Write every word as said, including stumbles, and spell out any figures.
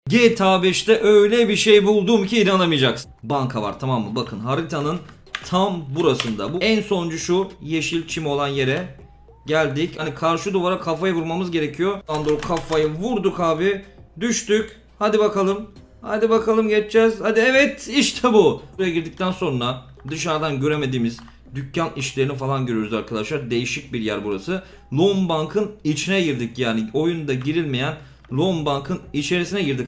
G T A beşte öyle bir şey buldum ki inanamayacaksın. Banka var, tamam mı? Bakın haritanın tam burasında. Bu en sonuncu şu yeşil çim olan yere geldik. Hani karşı duvara kafayı vurmamız gerekiyor. Andro kafayı vurduk abi. Düştük. Hadi bakalım. Hadi bakalım geçeceğiz. Hadi, evet, işte bu. Buraya girdikten sonra dışarıdan göremediğimiz dükkan işlerini falan görüyoruz arkadaşlar. Değişik bir yer burası. Lone Bank'ın içine girdik, yani oyunda girilmeyen Lone Bank'ın içerisine girdik.